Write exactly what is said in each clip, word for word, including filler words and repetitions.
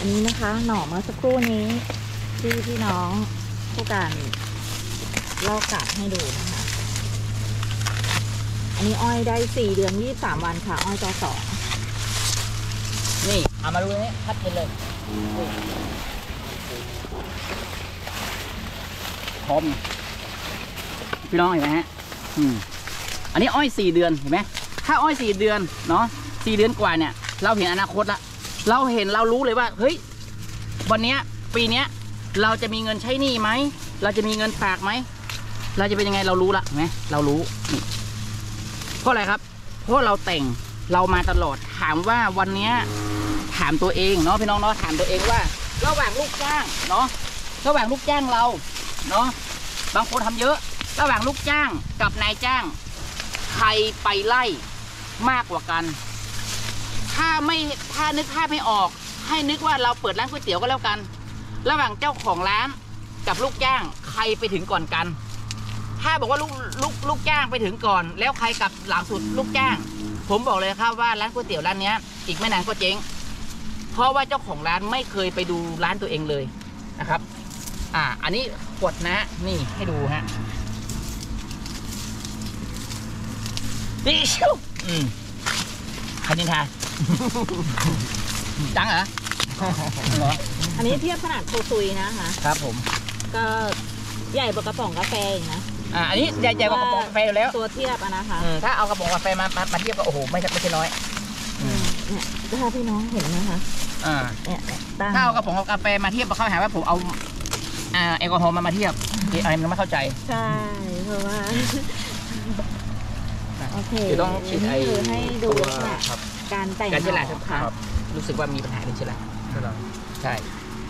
อันนี้นะคะหน่อเมื่อสักครู่นี้ที่พี่น้องผู้การลอกกาบให้ดูนะคะอันนี้อ้อยได้สี่เดือนยี่สิบสามวันค่ะอ้อยจอสองนี่เอามาดูนี้ชัดเจนเลยพร้อมพี่น้องเห็นไหมฮะอืมอันนี้อ้อยสี่เดือนเห็นไหมถ้าอ้อยสี่เดือนเนาะสี่เดือนกว่าเนี่ยเราเห็นอนาคตละเราเห็นเรารู้เลยว่าเฮ้ยวันนี้ปีนี้เราจะมีเงินใช้หนี้ไหมเราจะมีเงินฝากไหมเราจะเป็นยังไงเรารู้ละเห็นไหมเรารู้นี่เพราะอะไรครับเพราะเราแต่งเรามาตลอดถามว่าวันนี้ถามตัวเองเนาะพี่น้องเนาะถามตัวเองว่าระหว่างลูกจ้างเนาะระหว่างลูกจ้างเราเนาะบางคนทำเยอะระหว่างลูกจ้างกับนายจ้างใครไปไล่มากกว่ากันถ้าไม่ถ้านึกภาพไม่ออกให้นึกว่าเราเปิดร้านก๋วยเตี๋ยวก็แล้วกันระหว่างเจ้าของร้านกับลูกจ้างใครไปถึงก่อนกันถ้าบอกว่าลูกลูกลูกจ้างไปถึงก่อนแล้วใครกลับหลังสุดลูกจ้างผมบอกเลยครับว่าร้านก๋วยเตี๋ยวร้านนี้อีกไม่นานก็เจ๊งเพราะว่าเจ้าของร้านไม่เคยไปดูร้านตัวเองเลยนะครับอ่าอันนี้ขวดนะนี่ให้ดูฮะนี่ชิวอืมคันนินทาจังเหรออันนี้เทียบขนาดโคซุยนะคะครับผมก็ใหญ่กว่ากระป๋องกาแฟอีกนะอ่าอันนี้ใหญ่ใหญ่กว่ากระป๋องกาแฟอยู่แล้วตัวเทียบอะนะคะถ้าเอากระป๋องกาแฟมามาเทียบก็โอ้โหไม่ใช่ไม่ใช่น้อยเนี่ยถ้าพี่น้องเห็นนะคะอ่าเนี่ยถ้าเอากระป๋องกาแฟมาเทียบเขาหาว่าผมเอาอ่าแอลกอฮอล์มามาเทียบอะไรมันไม่เข้าใจใช่เพราะว่าโอเคต้องฉีดไอให้ดูการแต่งการเชื้อราครับรู้สึกว่ามีปัญหาเป็นเชื้อราใช่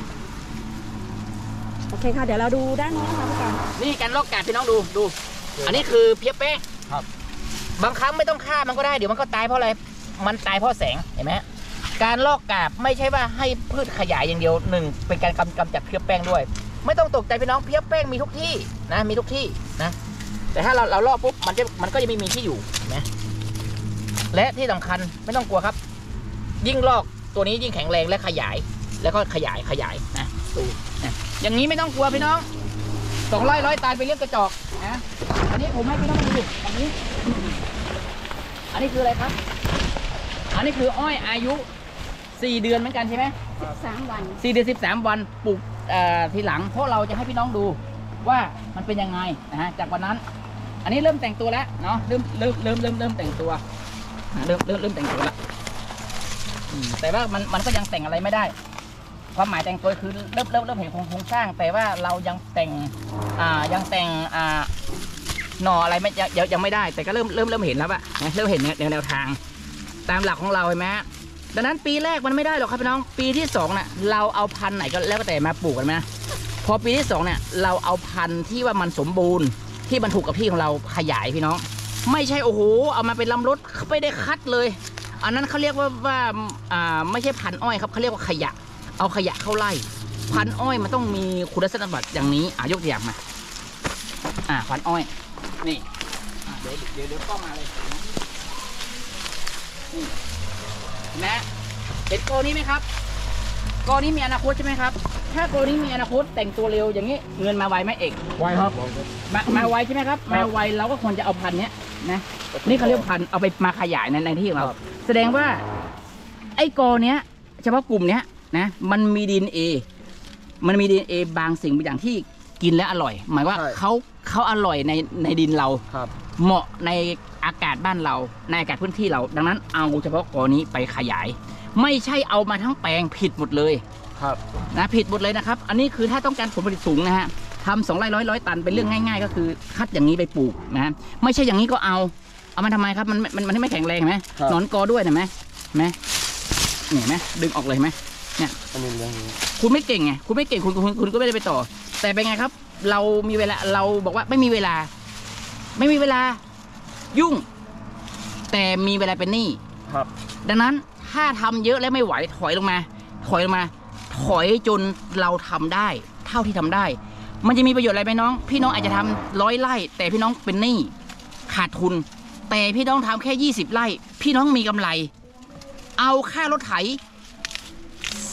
โอเคค่ะเดี๋ยวเราดูด้านนี้นะคะพี่การนี่การลอกกาบพี่น้องดูดูอันนี้คือเพี้ยแป้งครับบางครั้งไม่ต้องฆ่ามันก็ได้เดี๋ยวมันก็ตายเพราะอะไรมันตายเพราะแสงเห็นไหมการลอกกาบไม่ใช่ว่าให้พืชขยายอย่างเดียวหนึ่งเป็นการกำกำจัดเพี้ยแป้งด้วยไม่ต้องตกใจพี่น้องเพี้ยแป้งมีทุกที่นะมีทุกที่นะแต่ถ้าเราเราลอกปุ๊บมันจะมันก็จะไม่มีที่อยู่นะและที่สำคัญไม่ต้องกลัวครับยิ่งลอกตัวนี้ยิ่งแข็งแรงและขยายแล้วก็ขยายขยายนะดูนะอย่างนี้ไม่ต้องกลัวพี่น้องสองร้อยร้อยตันไปเรียกกระจอกนะอันนี้ผมให้พี่น้องดูอันนี้อันนี้คืออะไรครับอันนี้คืออ้อยอายุสี่เดือนเหมือนกันใช่ไหมสิบสามวันสี่เดือนสิบสามวันปลูกทีหลังเพราะเราจะให้พี่น้องดูว่ามันเป็นยังไงนะฮะจากวันนั้นอันนี้เริ่มแต่งตัวแล้วเนาะเริ่มเริ่มเริ่มเริ่มเริ่มแต่งตัวเริ่มเริ่มเริ่มแต่งตัวแล้วแต่ว่ามันมันก็ยังแต่งอะไรไม่ได้ความหมายแต่งตัวคือเริ่มเริ่มเริ่มเห็นโครงสร้างแต่ว่าเรายังแต่งอ่ายังแต่งอ่าหน่ออะไรไม่ยังยังไม่ได้แต่ก็เริ่มเริ่มเริ่มเห็นแล้วอะเริ่มเห็นแนวแนวทางตามหลักของเราเห็นไหมดังนั้นปีแรกมันไม่ได้หรอกครับพี่น้องปีที่สองเนี่ยเราเอาพันธุ์ไหนก็แล้วแต่มาปลูกกันไหมพอปีที่สองเนี่ยเราเอาพันธุ์ที่ว่ามันสมบูรณ์ที่มันถูกกับที่ของเราขยายพี่น้องไม่ใช่โอ้โหเอามาเป็นลำรถไม่ได้คัดเลยอันนั้นเขาเรียกว่าว่าอ่าไม่ใช่พันธุ์อ้อยครับเขาเรียกว่าขยะเอาขยะเข้าไล่พันธุ์อ้อยมันต้องมีคุณสมบัติอย่างนี้อ่ะยกตัวอย่างมาอ่าพันธุ์อ้อยนี่เดี๋ยวเดี๋ยวเดี๋ยวก็มาเลยนี่นะเห็นโกนี้ไหมครับโกนี้มีอนาคตใช่ไหมครับถ้าโกนี้มีอนาคตแต่งตัวเร็วอย่างนี้เงินมาไวไหมเอกไวครับมามาไวใช่ไหมครับมาไวเราก็ควรจะเอาพันเนี้ยนะนี่เขาเรียกพันเอาไปมาขยายในในที่ของเราแสดงว่าไอ้โกเนี้ยเฉพาะกลุ่มเนี้ยนะมันมีดีเอ็นเอมันมีดีเอ็นเอบางสิ่งบางอย่างที่กินแล้วอร่อยหมายว่าเขาเขาอร่อยในในดินเราเหมาะในอากาศบ้านเราในอากาศพื้นที่เราดังนั้นเอาเฉพาะกอนี้ไปขยายไม่ใช่เอามาทั้งแปลงผิดหมดเลยครับนะผิดหมดเลยนะครับอันนี้คือถ้าต้องการผลผลิตสูงนะฮะทำสองร้อยร้อยร้อยตันเป็นเรื่องง่ายๆก็คือคัดอย่างนี้ไปปลูกนะไม่ใช่อย่างนี้ก็เอาเอามาทำไมครับมันมันมันไม่แข็งแรงไหมหนอนกอด้วยเห็นไหมไหมเห็นไหมดึงออกเลยไหมเนี่ยคุณไม่เก่งไงคุณไม่เก่งคุณคุณคุณก็ไม่ได้ไปต่อแต่เป็นไงครับเรามีเวลาเราบอกว่าไม่มีเวลาไม่มีเวลายุ่งแต่มีเวลาเป็นหนี้ครับดังนั้นถ้าทำเยอะแล้วไม่ไหวถอยลงมาถอยลงมาถอยจนเราทำได้เท่าที่ทำได้มันจะมีประโยชน์อะไรไหมน้องพี่น้องอาจจะทำร้อยไร่แต่พี่น้องเป็นหนี้ขาดทุนแต่พี่น้องทำแค่ยี่สิบไร่พี่น้องมีกำไรเอาค่ารถไถ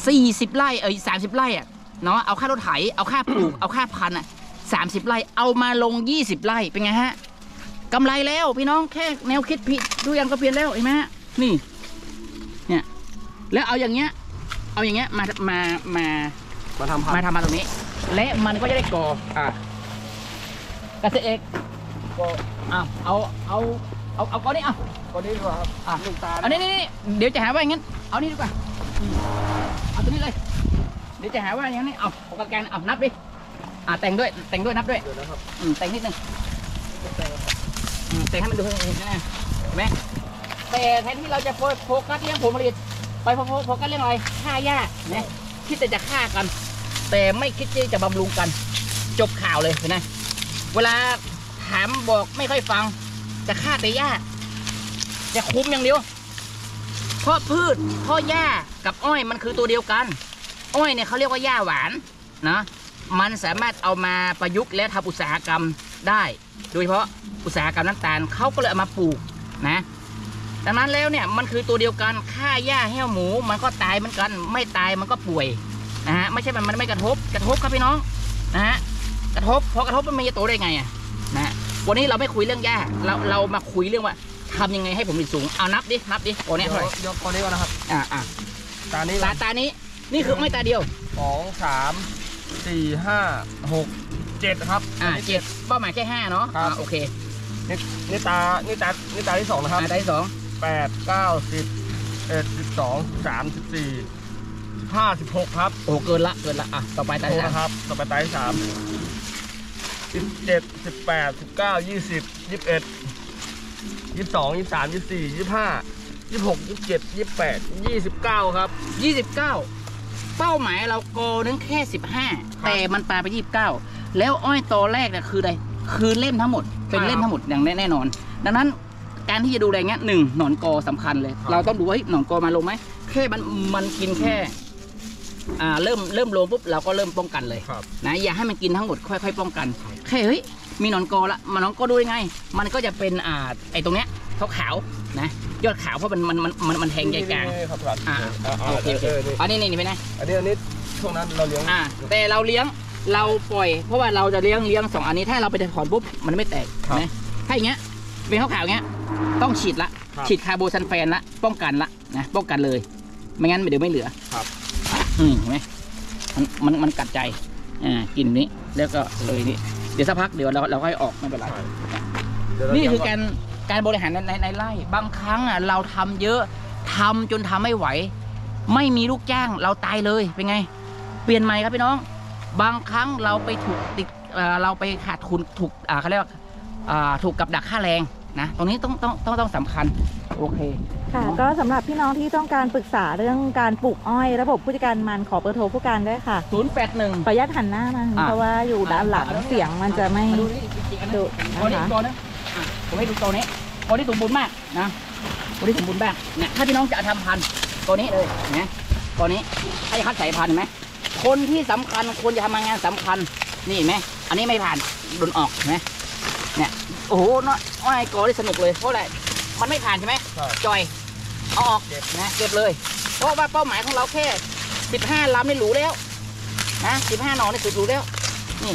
สี่สิบไร่เอ้ยสามสิบไร่อ่ะเนาะเอาค่ารถไถเอาค่าปลูกเอาค่าพันอ่ะสามสิบไร่เอามาลงยี่สิบไร่เป็นไงฮะกำไรแล้วพี่น้องแค่แนวคิดผิดดูอย่างก็เปลี่ยนแล้วเห็นไหมฮะนี่เนี่ยแล้วเอาอย่างเงี้ยเอาอย่างเงี้ยมามามามาทำพันมาทำมาตรงนี้และมันก็จะได้ก่ออ่ะเกษตรเอกก็เอาเอาเอาเอาเอาก้อนนี้เอาคนนี้ดีกว่าครับอ่ะลูกตาลเอานี่นี่เดี๋ยวจะหาว่าอย่างงั้นเอานี่ดีกว่าอืมเอาตัวนี้เลยเดี๋ยวจะหาว่าอย่างนี้เอาเอากระแกนเอานับดิอ่ะแต่งด้วยแต่งด้วยนับด้วยเดี๋ยวนะครับอืมแต่งนิดนึงอืมแต่งให้มันดูเห็นไหมเห็นไหมแต่แทนที่เราจะโฟกัสเรื่องผลผลิตไปโฟโฟกัสเรื่องอะไรฆ่าหญ้าเนี่ยคิดแต่จะฆ่ากัน แต่ไม่คิดที่จะบำรุงกันจบข่าวเลยเห็นไหมเวลาถามบอกไม่ค่อยฟังจะฆ่าแต่หญ้าจะคุมอย่างเดียวเพราะพืชเพราะหญ้ากับอ้อยมันคือตัวเดียวกันอ้อยเนี่ยเขาเรียกว่าหญ้าหวานนะมันสามารถเอามาประยุกต์และทำอุตสาหกรรมได้โดยเฉพาะอุตสาหกรรมน้ำตาลเขาก็เลยเอามาปลูกนะดังนั้นแล้วเนี่ยมันคือตัวเดียวกันฆ่าหญ้าแห้วหมูมันก็ตายเหมือนกันไม่ตายมันก็ป่วยนะฮะไม่ใช่มันมันไม่กระทบกระทบครับพี่น้องนะฮะกระทบเพราะกระทบมันจะโตได้ไงอ่ะนะวันนี้เราไม่คุยเรื่องหญ้าเราเรามาคุยเรื่องว่าทำยังไงให้ผลผลิตสูงเอานับดินับดิโอ้เนี่ยเท่าไหร่ยกคนนี้ก่อนนะครับอ่าอ่าตานี้ตาตานี้นี่คือไม่ตาเดียวสองสามสี่ห้าหกเจ็ดครับอ่าเจ็ดเป้าหมายแค่ห้าเนาะครับอ่าโอเคนี่นี่ตานี่ตานี่ตาที่สองนะครับอ่าตาที่สองแปดเก้าสิบเอ็ดสิบสองสามสิบสี่ห้าสิบหกครับโอ้เกินละเกินละอ่ะต่อไปตาโทที่ษสามนะครับต่อไปตาที่สามสิบเจ็ดสิบแปดสิบเก้ายี่สิบยี่สิบเอ็ดยี่สิบสองยี่สิบสามยี่สิบสี่ยี่สิบห้ายี่สิบหกยี่สิบเจ็ดยี่สิบแปดยี่สิบเก้าครับยี่สิบเก้าเป้าหมายเราโกนึงแค่สิบห้าแต่มันปลาไปยี่สิบเก้าแล้วอ้อยตอแรกเนี่ยคืออะไรคือเล่มทั้งหมดเป็นเล่มทั้งหมดอย่างแน่นอน ดังนั้นการที่จะดูแลเงี้ยหนึ่งหนอนกอสำคัญเลย เราต้องดูว่าหนอนกอมาลงไหมแค่มันมันกินแค่อ่าเริ่มเริ่มลงปุ๊บเราก็เริ่มป้องกันเลยครับนะอย่าให้มันกินทั้งหมดค่อยๆป้องกันแค่เฮ้ยมีหนอนกอละมันหนอนกอดูยังไง มันก็จะเป็นอ่าไอ้ตรงเนี้ยขาวๆนะยอดขาวเพราะมันมันมันมันมันแทงใหญ่กลางนี่ครับครับอ่าอ่าโอเคโอเคเออนี่อันนี้นี่นี่เป็นไงอันนี้อันนี้ช่วงนั้นเราเลี้ยงอ่าแต่เราเลี้ยงเราปล่อย เพราะว่าเราจะเลี้ยงเลี้ยงสองอันนี้ถ้าเราไปถอนปุ๊บมันไม่แตกนะถ้าอย่างเงี้ยเป็นขาวๆอย่างเงี้ยต้องฉีดละฉีดคาร์โบซัลแฟนละป้องกันละนะป้องกันเลยไม่งั้นเดี๋ยวไม่เหลือครับอืมเห็นไหมมันมันมันกัดใจอ่ากินนี้แล้วก็เลยนี่เดี๋ยวสักพักเดี๋ยวเราเราค่อยออกไม่เป็นไรเดี๋ยวเรานี่คือเลี้ยงการการบริหารในในในไร่บางครั้งอ่ะเราทำเยอะทำจนทำไม่ไหว ไม่มีลูกจ้างเราตายเลยเป็นไง เปลี่ยนใหม่ครับพี่น้อง บางครั้งเราไปถูกติดเอ่อเราไปขาดทุนถูกอ่าเขาเรียกว่าอ่าถูกกับดักค่าแรงนะตรงนี้ต้องต้องต้องต้องสำคัญโอเคค่ะ ก็สำหรับพี่น้องที่ต้องการปรึกษาเรื่องการปลูกอ้อย ระบบผู้จัดการมันขอเบอร์โทรผู้การด้วยค่ะศูนย์แปดหนึ่งขออนุญาตหันหน้ามันอ่ะเพราะว่าอยู่ด้านหลังเสียงมันจะไม่ดูนี่จริงๆอันดุนี้นะคะตัวนี้ตัวนึงอ่ะผมให้ดูตัวนี้ตัวนี้สมบูรณ์มากนะตัวนี้สมบูรณ์มากเนี่ยถ้าพี่น้องจะทำพันธุ์ตัวนี้เลยนะตัวนี้ให้คัดสายพันธุ์เห็นไหมคนที่สำคัญคนจะทำงานสำคัญนี่เห็นไหมอันนี้ไม่ผ่านโดนออกเห็นไหมเนี่ยโอ้โหน้อยอ้อยกอได้สนุกเลยเพราะอะไรมันไม่ผ่านใช่ไหมใช่จอยเอาออกนะเก็บเลย เพราะว่าเป้าหมายของเราแค่สิบห้าลำนี่หรูแล้วนะสิบห้าหนอนี่สุดหรูแล้วนี่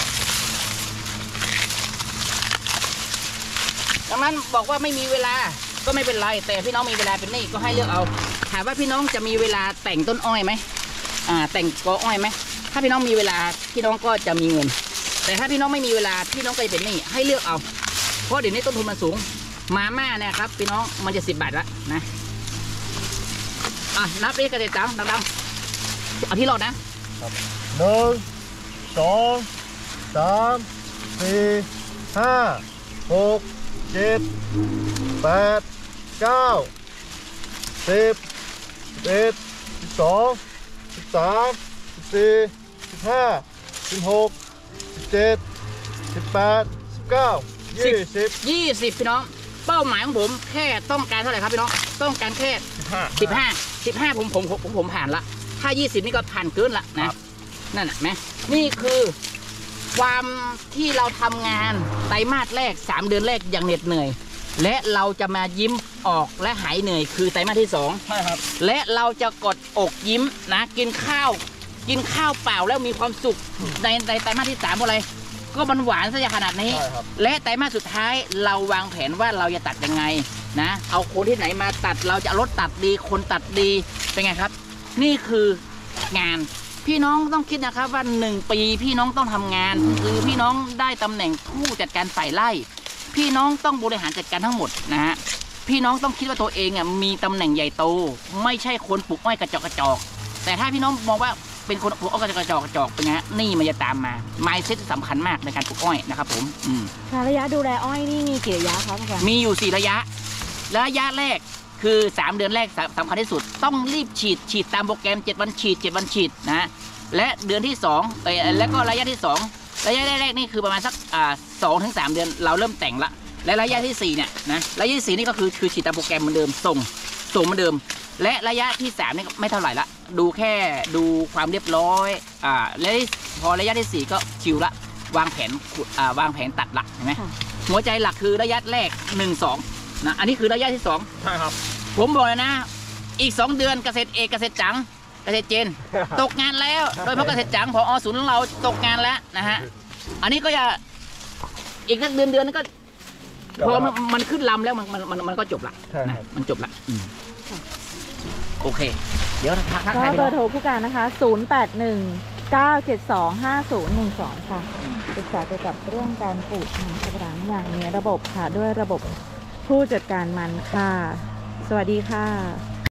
ดังนั้นบอกว่าไม่มีเวลาก็ไม่เป็นไรแต่พี่น้องมีเวลาเป็นนี่ก็ให้เลือกเอาถามว่าพี่น้องจะมีเวลาแต่งต้นอ้อยไหมอ่าแต่งกออ้อยไหมถ้าพี่น้องมีเวลาพี่น้องก็จะมีเงิน แต่ถ้าพี่น้องไม่มีเวลาพี่น้องก็จะเป็นหนี้ให้เลือกเอาเพราะเดี๋ยวนี้ต้นทุนมันสูงมาม่าเนี่ยครับพี่น้องมันจะสิบบาทละนะอ่ะนับเลขกันเลยจังดังๆเอาที่รอดนะหนึ่งสองสามสี่ห้าหกเจ็ดแปดเก้าสิบสิบเอ็ดสิบสองสิบสามสิบสี่สิบห้าสิบหกสิบเจ็ดสิบแปดสิบเก้ายี่สิบยี่สิบพี่น้องเป้าหมายของผมแค่ต้องการเท่าไหร่ครับพี่น้องต้องการแค่สิบห้าสิบห้าสิบห้าผมผมผมผมผ่านละถ้ายี่สิบนี่ก็ผ่านเกินละนะนั่นแหละไหมนี่คือความที่เราทำงานไตรมาสแรกสามเดือนแรกอย่างเหน็ดเหนื่อยและเราจะมายิ้มออกและหายเหนื่อยคือไตรมาสที่สองใช่ครับและเราจะกดอกยิ้มนะกินข้าวกินข้าวเปล่าแล้วมีความสุขในในไตรมาสที่สามอะไรก็มันหวานซะขนาดนี้ใช่ครับและไตรมาสสุดท้ายเราวางแผนว่าเราจะตัดยังไงนะเอาคนที่ไหนมาตัดเราจะเอารถตัดดีคนตัดดีเป็นไงครับ นี่คืองานพี่น้องต้องคิดนะครับว่าหนึ่งปีพี่น้องต้องทำงานคือพี่น้องได้ตำแหน่งผู้จัดการฝ่ายไร่พี่น้องต้องบริหารจัดการทั้งหมดนะฮะพี่น้องต้องคิดว่าตัวเองอ่ะมีตำแหน่งใหญ่โตไม่ใช่คนปลูกอ้อยกระจอกกระจอกแต่ถ้าพี่น้องมองว่าเป็นคนปลูกอ้อยกระจอกกระจอกเป็นไงนี่มันจะตามมา mindset สำคัญมากในการปลูกอ้อยนะครับผมอืมค่ะระยะดูแลอ้อยนี่มีกี่ระยะครับอาจารย์มีอยู่สี่ระยะระยะแรกคือสามเดือนแรกสำคัญที่สุดต้องรีบฉีดฉีดตามโปรแกรมเจ็ดวันฉีดเจ็ดวันฉีดนะและเดือนที่สองเอ่อแล้วก็ระยะที่สองระยะแรกๆนี่คือประมาณสักอ่าสองถึงสามเดือนเราเริ่มแต่งละและระยะที่สี่เนี่ยนะระยะที่สี่นี่ก็คือคือฉีดตามโปรแกรมเหมือนเดิมส่งส่งเหมือนเดิม และระยะที่สามนี่ไม่เท่าไหร่ละดูแค่ดูความเรียบร้อยอ่าและพอระยะที่สี่ก็ชิวละวางแผนอ่าวางแผนตัดละเห็นไหมหัวใจหลักคือระยะแรกหนึ่งสองนะอันนี้คือระยะที่สองใช่ครับผมบอกเลยนะอีกสองเดือนเกษตรเอกเกษตรจังเกษตรเจน ตกงานแล้วโดยเฉพาะเกษตรจังพอศูนย์ของเราตกงานแล้วนะฮะอันนี้ก็จะอีกสักเดือนเดือนนึงก็พอมันมันขึ้นลำแล้วมันมันมันมันก็จบละใช่ครันะบมันจบละอืมโอเค เดี๋ยวทักทักก็ทายเบอร์โทรผู้การนะคะ ศูนย์ แปด หนึ่ง เก้า เจ็ด สอง ห้า ศูนย์ หนึ่ง สอง ค่ะปรึกษาเกี่ยวกับเรื่องการปลูกมันสำปะหลังอย่างมีระบบค่ะ ด้วยระบบผู้จัดการมันค่ะ สวัสดีค่ะ